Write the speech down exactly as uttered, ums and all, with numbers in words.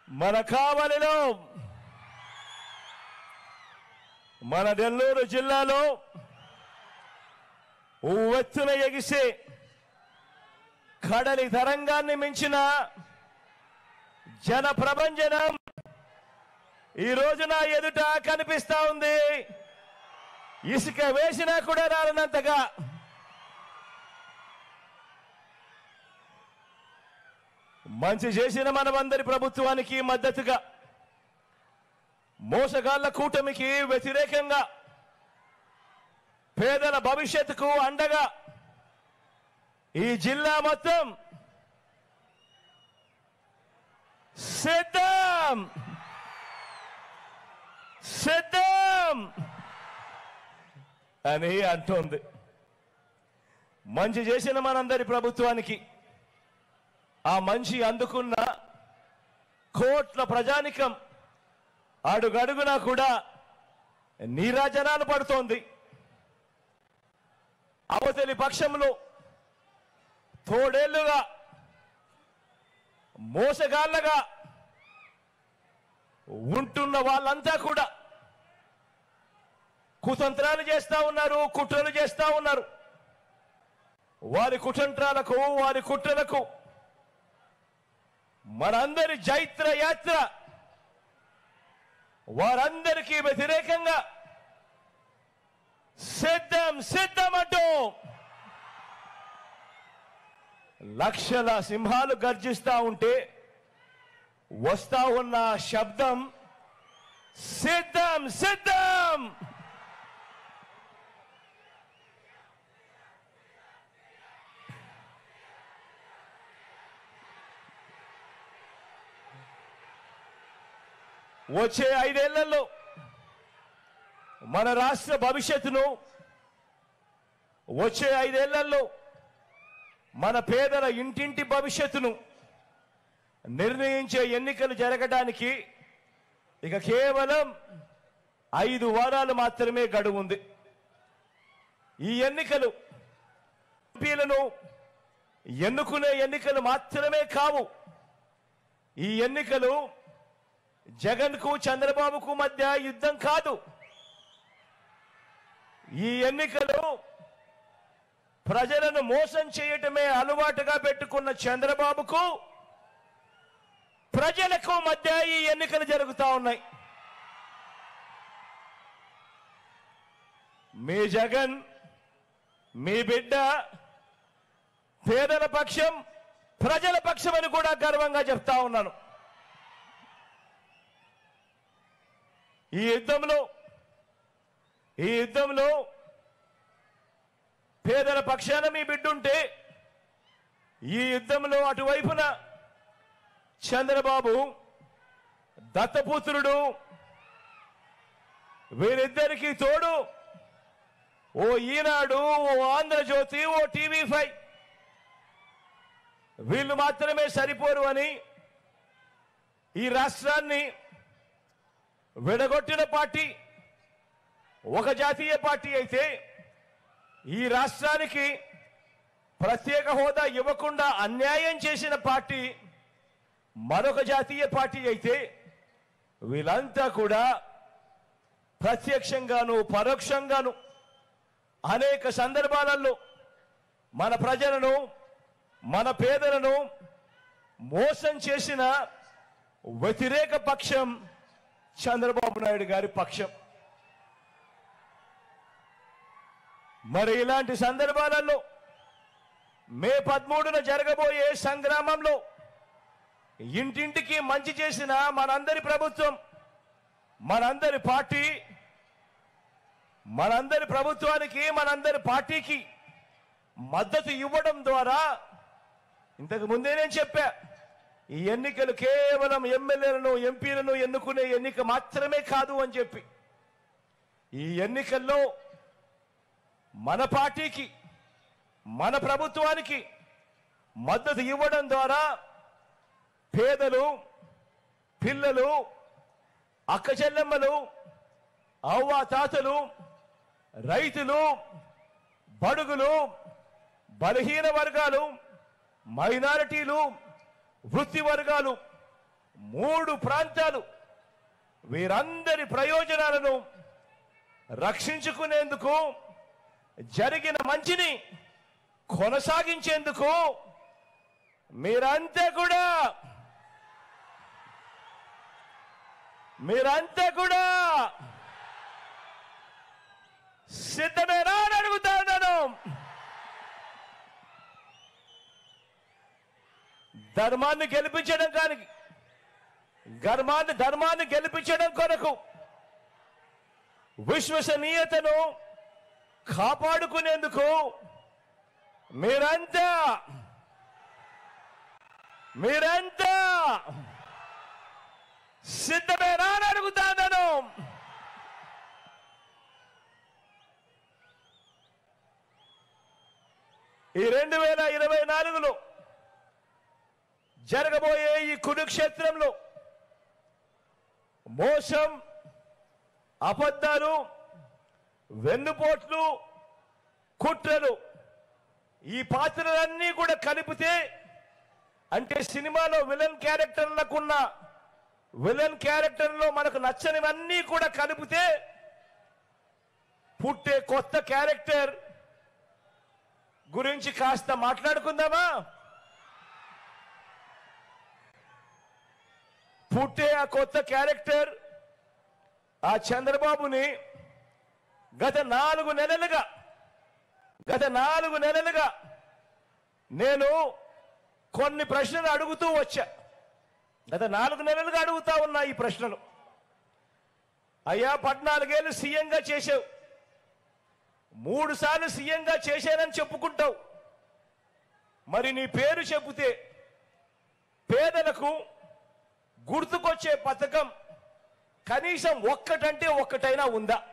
మన కావలిలో మన నెల్లూరు జిల్లాలో ఉవ్వెత్తున ఎగిసే కడలి తరంగాన్ని మించిన జన ప్రభంజనం ఈ రోజు నా ఎదుట కనిపిస్తా ఉంది. ఇసుక వేసినా కూడా రాలనంతగా మంచి చేసిన మనమందరి ప్రభుత్వానికి మద్దతుగా, మోసగాళ్ల కూటమికి వ్యతిరేకంగా, పేదల భవిష్యత్తుకు అండగా ఈ జిల్లా మొత్తం సిద్ధం సిద్ధం అని అంటోంది. మంచి చేసిన మనందరి ప్రభుత్వానికి, ఆ మంచి అందుకున్న కోట్ల ప్రజానికం అడుగడుగునా కూడా నీరాజనాలు పడుతోంది. అవతలి పక్షంలో తోడేళ్లుగా మోసగాళ్లగా ఉంటున్న వాళ్ళంతా కూడా కుతంత్రాలు చేస్తా ఉన్నారు, కుట్రలు చేస్తా ఉన్నారు. వారి కుతంత్రాలకు, వారి కుట్రలకు మనందరి జైత్ర యాత్ర వారందరికీ వ్యతిరేకంగా సిద్ధం సిద్ధం అంటూ లక్షల సింహాలు గర్జిస్తా ఉంటే వస్తా ఉన్న శబ్దం సిద్ధం సిద్ధం. వచ్చే ఐదేళ్లలో మన రాష్ట్ర భవిష్యత్తును, వచ్చే ఐదేళ్లలో మన పేదల ఇంటింటి భవిష్యత్తును నిర్ణయించే ఎన్నికలు జరగడానికి ఇక కేవలం ఐదు వారాలు మాత్రమే గడువు ఉంది. ఈ ఎన్నికలు ఎంపీలను ఎన్నుకునే ఎన్నికలు మాత్రమే కావు. ఈ ఎన్నికలు జగన్ కు చంద్రబాబుకు మధ్య యుద్ధం కాదు. ఈ ఎన్నికలు ప్రజలను మోసం చేయటమే అలవాటుగా పెట్టుకున్న చంద్రబాబుకు, ప్రజలకు మధ్య ఈ ఎన్నికలు జరుగుతా ఉన్నాయి. మీ జగన్, మీ బిడ్డ పేదల పక్షం, ప్రజల పక్షం అని కూడా గర్వంగా చెప్తా ఉన్నాను. ఈ యుద్ధంలో ఈ యుద్ధంలో పేదల పక్షాన మీ బిడ్డుంటే, ఈ యుద్ధంలో అటువైపున చంద్రబాబు దత్తపుత్రుడు, వీరిద్దరికీ తోడు ఓ ఈనాడు, ఓ ఆంధ్రజ్యోతి, ఓ టీవీ ఫైవ్, వీళ్ళు మాత్రమే సరిపోరు అని ఈ రాష్ట్రాన్ని విడగొట్టిన పార్టీ ఒక జాతీయ పార్టీ అయితే, ఈ రాష్ట్రానికి ప్రత్యేక హోదా ఇవ్వకుండా అన్యాయం చేసిన పార్టీ మరొక జాతీయ పార్టీ అయితే, వీళ్ళంతా కూడా ప్రత్యక్షంగాను పరోక్షంగాను అనేక సందర్భాలలో మన ప్రజలను, మన పేదలను మోసం చేసిన వ్యతిరేక పక్షం చంద్రబాబు నాయుడు గారి పక్షం. మరి ఇలాంటి సందర్భాలలో మే పదమూడున జరగబోయే సంగ్రామంలో ఇంటింటికి మంచి చేసిన మనందరి ప్రభుత్వం, మనందరి పార్టీ, మనందరి ప్రభుత్వానికి, మనందరి పార్టీకి మద్దతు ఇవ్వడం ద్వారా, ఇంతకు ముందే నేను చెప్పా, ఈ ఎన్నికలు కేవలం ఎమ్మెల్యేలను, ఎంపీలను ఎన్నుకునే ఎన్నిక మాత్రమే కాదు అని చెప్పి, ఈ ఎన్నికల్లో మన పార్టీకి, మన ప్రభుత్వానికి మద్దతు ఇవ్వడం ద్వారా పేదలు, పిల్లలు, అక్క చెల్లెమ్మలు, అవ్వ తాతలు, రైతులు, బడుగులు, బలహీన వర్గాలు, మైనారిటీలు, వృత్తి వర్గాలు మూడు ప్రాంతాలు వీరందరి ప్రయోజనాలను రక్షించుకునేందుకు, జరిగిన మంచిని కొనసాగించేందుకు మీరంతా కూడా మీరంతా కూడా సిద్ధమేనా అని అడుగుతా ఉన్నాను. ధర్మాన్ని గెలిపించడం కానీ ధర్మాన్ని ధర్మాన్ని గెలిపించడం కొరకు, విశ్వసనీయతను కాపాడుకునేందుకు మీరంతా మీరంతా సిద్ధమేనా అని అడుగుతాను. ఈ రెండు వేల ఇరవై నాలుగులో జరగబోయే ఈ కురుక్షేత్రంలో మోసం, అబద్ధాలు, వెన్నుపోట్లు, కుట్రలు, ఈ పాత్రలన్నీ కూడా కలిపితే, అంటే సినిమాలో విలన్ క్యారెక్టర్లకున్న విలన్ క్యారెక్టర్లో మనకు నచ్చనివన్నీ కూడా కలిపితే పుట్టే కొత్త క్యారెక్టర్ గురించి కాస్త మాట్లాడుకుందామా? పుట్టే ఆ కొత్త క్యారెక్టర్ ఆ చంద్రబాబుని గత నాలుగు నెలలుగా గత నాలుగు నెలలుగా నేను కొన్ని ప్రశ్నలు అడుగుతూ వచ్చా. గత నాలుగు నెలలుగా అడుగుతా ఉన్నా ఈ ప్రశ్నలు. అయ్యా, పద్నాలుగేళ్ళు సీఎంగా చేశావు, మూడు సార్లు సీఎంగా చేశానని చెప్పుకుంటావు. మరి నీ పేరు చెబితే పేదలకు గుర్తుకొచ్చే పథకం కనీసం ఒక్కటంటే ఒక్కటైనా ఉందా?